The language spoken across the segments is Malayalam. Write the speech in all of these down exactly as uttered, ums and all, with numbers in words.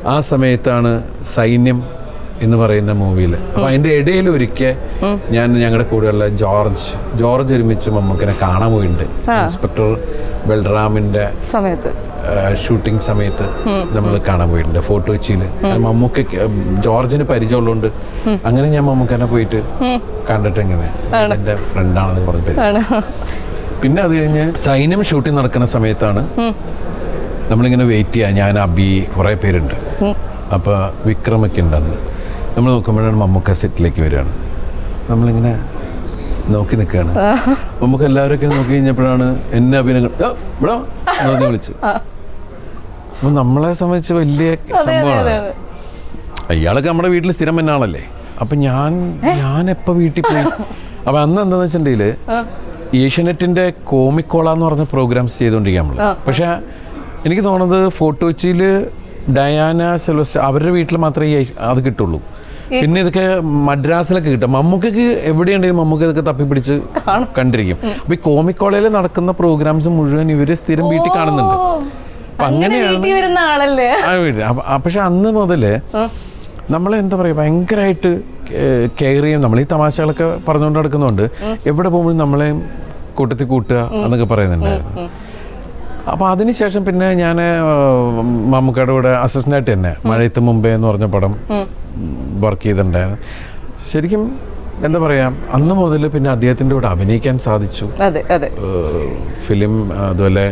ആ സമയത്താണ് സൈന്യം എന്ന് പറയുന്ന മൂവിയിൽ. അപ്പോൾ അതിൻ്റെ ഇടയിൽ ഒരിക്കൽ ഞാൻ ഞങ്ങളുടെ കൂടെയുള്ള ജോർജ് ജോർജ് ഒരുമിച്ച് മമ്മൂക്കിനെ കാണാൻ പോയിട്ടുണ്ട്. ഇൻസ്പെക്ടർ ബൽറാമിൻ്റെ സമയത്ത് ഷൂട്ടിംഗ് സമയത്ത് നമ്മൾ കാണാൻ പോയിട്ടുണ്ട് ഫോട്ടോ കൊച്ചിയിൽ. മമ്മൂക്ക് ജോർജിന് പരിചയമുള്ളതുകൊണ്ട് അങ്ങനെ ഞാൻ മമ്മൂക്കനെ പോയിട്ട് കണ്ടിട്ട് എങ്ങനെ എൻ്റെ ഫ്രണ്ടാണെന്ന് പറഞ്ഞ പേര്. പിന്നെ അത് കഴിഞ്ഞ് സൈന്യം ഷൂട്ടിംഗ് നടക്കുന്ന സമയത്താണ് നമ്മളിങ്ങനെ വെയിറ്റ് ചെയ്യുക. ഞാൻ അബി കുറേ പേരുണ്ട്. അപ്പോൾ വിക്രമൊക്കെ ഉണ്ടെന്ന് നമ്മൾ നോക്കുമ്പോഴാണ് മമ്മൂക്ക സെറ്റിലേക്ക് വരികയാണ്. നമ്മളിങ്ങനെ നോക്കി നിൽക്കുകയാണ്. മമ്മൂക്ക എല്ലാവരൊക്കെ നോക്കി കഴിഞ്ഞപ്പോഴാണ് എന്നെ അഭിനയം ഇവിടെ എന്ന് വിളിച്ചു. അപ്പം നമ്മളെ സംബന്ധിച്ച് വലിയ സംഭവമാണ്. അയാളൊക്കെ നമ്മുടെ വീട്ടിൽ സ്ഥിരം എന്ന ആളല്ലേ. അപ്പം ഞാൻ ഞാൻ എപ്പോൾ വീട്ടിൽ പോയി. അപ്പം അന്ന് എന്താണെന്ന് വെച്ചിട്ടുണ്ടെങ്കിൽ ഏഷ്യാനെറ്റിൻ്റെ കോമിക്കോള എന്ന് പറഞ്ഞ പ്രോഗ്രാംസ് ചെയ്തുകൊണ്ടിരിക്കുക നമ്മൾ. പക്ഷേ എനിക്ക് തോന്നുന്നത് ഫോട്ടോ കൊച്ചിയിൽ ഡയാന സെൽവസ്റ്റർ അവരുടെ വീട്ടിൽ മാത്രമേ അത് കിട്ടുള്ളൂ. പിന്നെ ഇതൊക്കെ മദ്രാസിലൊക്കെ കിട്ടും. മമ്മൂക്കക്ക് എവിടെയുണ്ടെങ്കിലും മമ്മൂക്ക ഇതൊക്കെ തപ്പിപ്പിടിച്ച് കണ്ടിരിക്കും. അപ്പൊ ഈ കോമിക് കോളേജിൽ നടക്കുന്ന പ്രോഗ്രാംസ് മുഴുവൻ ഇവര് സ്ഥിരം വീട്ടിൽ കാണുന്നുണ്ട്. അപ്പൊ അങ്ങനെയാണ്. പക്ഷെ അന്ന് മുതല് നമ്മളെന്താ പറയുക ഭയങ്കരമായിട്ട് കെയർ ചെയ്യും. നമ്മൾ ഈ തമാശകളൊക്കെ പറഞ്ഞുകൊണ്ട് നടക്കുന്നതുകൊണ്ട് എവിടെ പോകുമ്പോഴും നമ്മളെ കൂട്ടത്തിൽ കൂട്ടുക എന്നൊക്കെ പറയുന്നുണ്ടായിരുന്നു. അപ്പോൾ അതിനുശേഷം പിന്നെ ഞാൻ മമ്മൂക്കയുടെ കൂടെ അസിസ്റ്റൻ്റായിട്ട് തന്നെ മഴയത്ത് മുമ്പേ എന്ന് പറഞ്ഞ പടം വർക്ക് ചെയ്തിട്ടുണ്ടായിരുന്നു. ശരിക്കും എന്താ പറയുക അന്ന് മുതൽ പിന്നെ അദ്ദേഹത്തിൻ്റെ കൂടെ അഭിനയിക്കാൻ സാധിച്ചു. ഫിലിം അതുപോലെ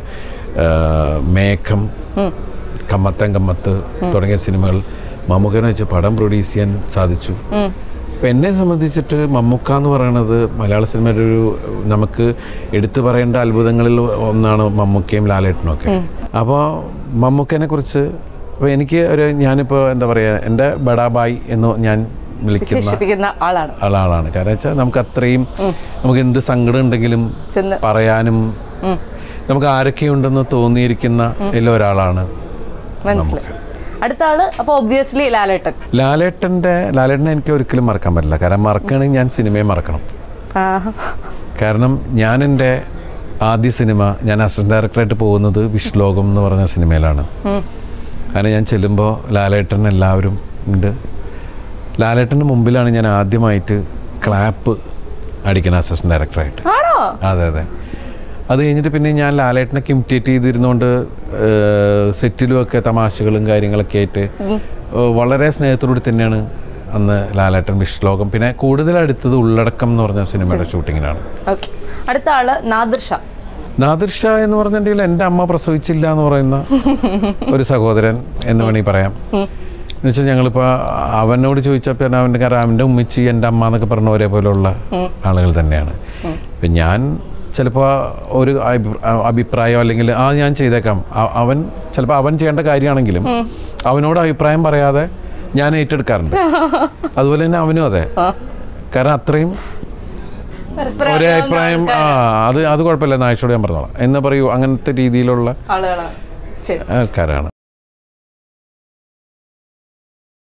മേഘം, കമ്മത്തൻ കമ്മത്ത് തുടങ്ങിയ സിനിമകൾ മമ്മൂക്കനെ വെച്ച് പടം പ്രൊഡ്യൂസ് ചെയ്യാൻ സാധിച്ചു. അപ്പം എന്നെ സംബന്ധിച്ചിട്ട് മമ്മൂക്ക എന്ന് പറയുന്നത് മലയാള സിനിമയുടെ ഒരു നമുക്ക് എടുത്തു പറയേണ്ട അത്ഭുതങ്ങളിൽ ഒന്നാണ് മമ്മൂക്കയും ലാലേട്ടനും ഒക്കെ. അപ്പോൾ മമ്മൂക്കനെ കുറിച്ച് അപ്പോൾ എനിക്ക് ഒരു ഞാനിപ്പോൾ എന്താ പറയുക എൻ്റെ ബഡാബായ് എന്ന് ഞാൻ വിളിക്കുന്ന ആളാണ് ആളാണ് കാരണം വെച്ചാൽ നമുക്ക് അത്രയും നമുക്ക് എന്ത് സങ്കടം ഉണ്ടെങ്കിലും പറയാനും നമുക്ക് ആരൊക്കെയുണ്ടെന്ന് തോന്നിയിരിക്കുന്ന എല്ലാ ഒരാളാണ് മമ്മൂക്ക. അടുത്ത ആള് അപ്പോൾ ഒബ്വിയസ്ലി ലാലേട്ടൻ. ലാലേട്ടൻ്റെ ലാലേട്ടനെ എനിക്ക് ഒരിക്കലും മറക്കാൻ പറ്റില്ല. കാരണം മറക്കണമെങ്കിൽ ഞാൻ സിനിമയെ മറക്കണം. കാരണം ഞാൻ എൻ്റെ ആദ്യ സിനിമ ഞാൻ അസിസ്റ്റന്റ് ഡയറക്ടറായിട്ട് പോകുന്നത് വിഷ്ലോകം എന്ന് പറഞ്ഞ സിനിമയിലാണ്. കാരണം ഞാൻ ചെല്ലുമ്പോൾ ലാലേട്ടൻ എല്ലാവരും ഉണ്ട്. ലാലേട്ടൻ്റെ മുമ്പിലാണ് ഞാൻ ആദ്യമായിട്ട് ക്ലാപ്പ് അടിക്കണം അസിസ്റ്റന്റ് ഡയറക്ടറായിട്ട്. അതെ അതെ അത് കഴിഞ്ഞിട്ട് പിന്നെ ഞാൻ ലാലേട്ടനൊക്കെ ഇമിറ്റേറ്റ് ചെയ്തിരുന്നുകൊണ്ട് സെറ്റിലുമൊക്കെ തമാശകളും കാര്യങ്ങളൊക്കെ ആയിട്ട് വളരെ സ്നേഹത്തോടുകൂടി തന്നെയാണ് അന്ന് ലാലേട്ടൻ വിഷ്ലോകം. പിന്നെ കൂടുതൽ അടുത്തത് ഉള്ളടക്കം എന്ന് പറഞ്ഞ സിനിമയുടെ ഷൂട്ടിങ്ങിനാണ്. അടുത്ത ആള് നാദിർ ഷാ. നാദിർ ഷാ എന്ന് പറഞ്ഞിട്ടുണ്ടെങ്കിൽ എൻ്റെ അമ്മ പ്രസവിച്ചില്ല എന്ന് പറയുന്ന ഒരു സഹോദരൻ എന്ന് വേണമെങ്കിൽ പറയാം. എന്നുവെച്ചാൽ ഞങ്ങളിപ്പോൾ അവനോട് ചോദിച്ചപ്പോൾ അവൻ്റെ കാരണം അവൻ്റെ ഉമ്മിച്ചി എൻ്റെ അമ്മ എന്നൊക്കെ പറഞ്ഞ ഒരേപോലെയുള്ള ആളുകൾ തന്നെയാണ്. ഇപ്പം ഞാൻ ചിലപ്പോൾ ഒരു അഭിപ്രായം അല്ലെങ്കിൽ ആ ഞാൻ ചെയ്തേക്കാം അവൻ ചിലപ്പോൾ അവൻ ചെയ്യേണ്ട കാര്യമാണെങ്കിലും അവനോട് അഭിപ്രായം പറയാതെ ഞാൻ ഏറ്റെടുക്കാറുണ്ട്. അതുപോലെ തന്നെ അവനും അതെ. കാരണം അത്രയും ഒരേ അഭിപ്രായം ആ അത് അത് കുഴപ്പമില്ല നായിഷോട് ഞാൻ പറഞ്ഞോളാം എന്ന് പറയൂ അങ്ങനത്തെ രീതിയിലുള്ള ആൾക്കാരാണ്.